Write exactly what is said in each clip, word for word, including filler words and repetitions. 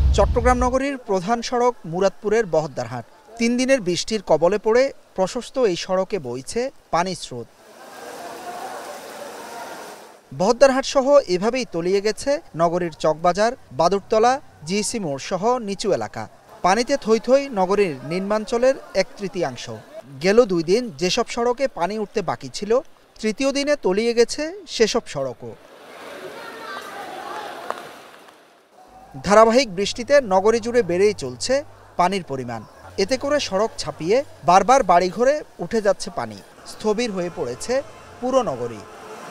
চট্টগ্রাম নগরীর প্রধান সড়ক মুরাদপুরের বহদ্দারহাট। তিন দিনের বৃষ্টির কবলে পড়ে প্রশস্ত এই সড়কে বইছে পানির স্রোত। বহদ্দারহাট সহ এভাবেই তলিয়ে গেছে নগরীর চকবাজার, বাদুরতলা, জিইসি মোড় সহ নিচু এলাকা। পানিতে থই থই নগরীর নিম্নাঞ্চলের এক তৃতীয়াংশ। গেল দুই দিন যেসব সড়কে পানি উঠতে বাকি ছিল, তৃতীয় দিনে তলিয়ে গেছে সেসব সড়কও। ধারাবাহিক বৃষ্টিতে নগরী জুড়ে বেড়েই চলছে পানির পরিমাণ। এতে করে সড়ক ছাপিয়ে বারবার বাড়িঘরে উঠে যাচ্ছে পানি। স্থবির হয়ে পড়েছে পুরো নগরী।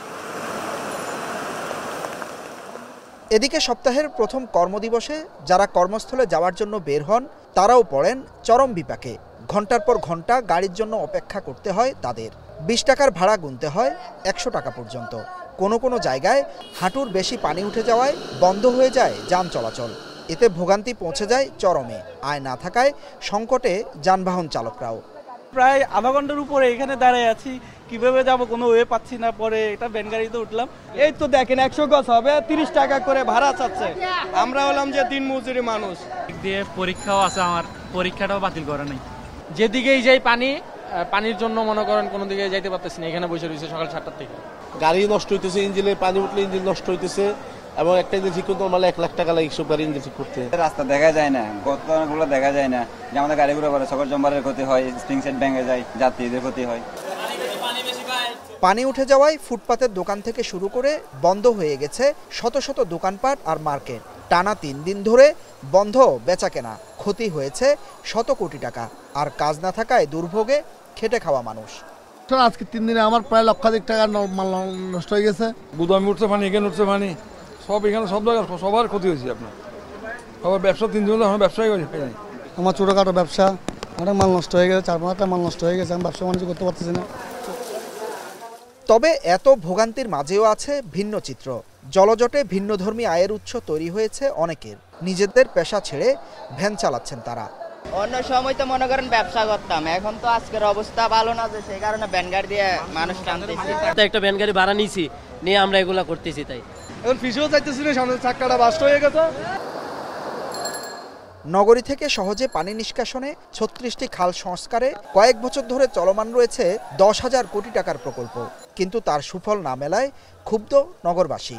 এদিকে সপ্তাহের প্রথম কর্মদিবসে যারা কর্মস্থলে যাওয়ার জন্য বের হন, তারাও পড়েন চরম বিপাকে। ঘন্টার পর ঘন্টা গাড়ির জন্য অপেক্ষা করতে হয় তাদের। বিশ টাকার ভাড়া গুনতে হয় একশো টাকা পর্যন্ত। কোনো কোনো জায়গায় হাঁটুর বেশি পানি উঠে যাওয়ায় বন্ধ হয়ে যায় যান চলাচল। এতে ভোগান্তি পৌঁছে যায় চরমে। আয় না থাকায় সংকটে যানবাহন চালকরাও। প্রায় আধা ঘন্টার উপরে এখানে দাঁড়ায় আছি, কিভাবে যাব কোনো ওয়ে পাচ্ছি না। পরে এটা ভ্যান গাড়িতে উঠলাম। এই তো দেখেন একশো গজ হবে তিরিশ টাকা করে ভাড়া চাচ্ছে। আমরা হলাম যে দিন মজুরি মানুষ। দিয়ে পরীক্ষাও আছে, আমার পরীক্ষাটাও বাতিল করে নাই। যেদিকেই যাই পানি, পানির জন্য মনে করেন কোনো দিকে যাইতে পারতেছি না। এখানে বসে রয়েছে সকাল সাতটার থেকে। গাড়ি নষ্ট হইতেছে, ইঞ্জিনে পানি উঠলে ইঞ্জিন নষ্ট হইতেছে, এবং একটা ইঞ্জিন ঠিক করতে নর্মালি এক লাখ টাকা লাগে সব গাড়ি ইঞ্জিন ঠিক করতে। রাস্তা দেখা যায় না, গতগুলো দেখা যায় না, যে আমাদের গাড়িগুলো করে সকল জম্বারের ক্ষতি হয়, স্প্রিং সেট ভেঙে যায়, যাত্রীদের ক্ষতি হয়। পানি উঠে যাওয়ায় ফুটপাতের দোকান থেকে শুরু করে বন্ধ হয়ে গেছে শত শত দোকানপাট আর মার্কেট। টানা তিন দিন ধরে বন্ধ বেচাকেনা। ক্ষতি হয়েছে শত কোটি টাকা। আর কাজ না থাকায় দুর্ভোগে খেটে খাওয়া মানুষ। আজকে তিন দিনে আমার প্রায় লক্ষাধিক টাকা মাল নষ্ট হয়ে গেছে। গুদামে উঠছে পানি, এখানে উঠছে পানি, সব এখানে সব জায়গায় সবার ক্ষতি হয়েছে। আপনার সবার ব্যবসা তিন দিন আমার ব্যবসায় হয়েছে। আমার ছোটোখাটো ব্যবসা, অনেক মাল নষ্ট হয়ে গেছে, চার পাঁচটা মাল নষ্ট হয়ে গেছে। আমি ব্যবসা বাণিজ্য করতে পারতেছি না। তবে এত ভোগান্তির মাঝেও আছে ভিন্ন চিত্র। জলজটে ভিন্নধর্মী আয়ের উৎস তৈরি হয়েছে অনেকের। নিজেদের পেশা ছেড়ে ভ্যান চালাচ্ছেন তারা। অন্য সময় তো মনে করেন ব্যবসা করতাম, এখন তো আজকের অবস্থা ভালো না, যে সেই কারণে ভ্যান গাড়ি দিয়ে মানুষ টানতেছি। একটা ভ্যান গাড়ি ভাড়া নিয়েছি, নিয়ে আমরা এগুলা করতেছি। তাই এখন ফিসেও চাইতেছি না, সামনে চাক্কাটা বাস্ট হয়ে গেছে। নগরী থেকে সহজে পানি নিষ্কাশনে ছত্রিশটি খাল সংস্কারে কয়েক বছর ধরে চলমান রয়েছে দশ হাজার কোটি টাকার প্রকল্প। কিন্তু তার সুফল না মেলায় ক্ষুব্ধ নগরবাসী।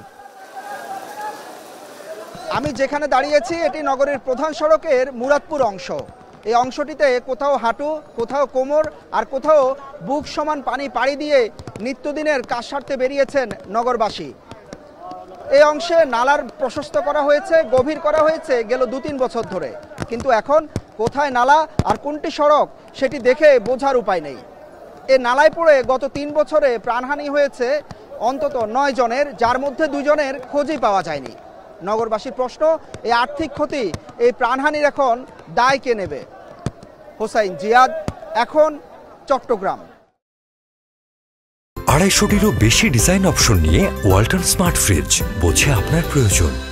আমি যেখানে দাঁড়িয়েছি এটি নগরীর প্রধান সড়কের মুরাদপুর অংশ। এই অংশটিতে কোথাও হাঁটু, কোথাও কোমর, আর কোথাও বুক সমান পানি পাড়ি দিয়ে নিত্যদিনের কাজ সারতে বেরিয়েছেন নগরবাসী। এই অংশে নালার প্রশস্ত করা হয়েছে, গভীর করা হয়েছে গেল দু তিন বছর ধরে। কিন্তু এখন কোথায় নালা আর কোনটি সড়ক সেটি দেখে বোঝার উপায় নেই। এ নালায় পড়ে গত তিন বছরে প্রাণহানি হয়েছে অন্তত নয় জনের, যার মধ্যে দুজনের খোঁজই পাওয়া যায়নি। নগরবাসীর প্রশ্ন, এই আর্থিক ক্ষতি, এই প্রাণহানির এখন দায় কে নেবে? হোসাইন জিয়াদ, এখন চট্টগ্রাম। আড়াইশোটিরও বেশি ডিজাইন অপশন নিয়ে ওয়ালটন স্মার্ট ফ্রিজ, বোঝে আপনার প্রয়োজন।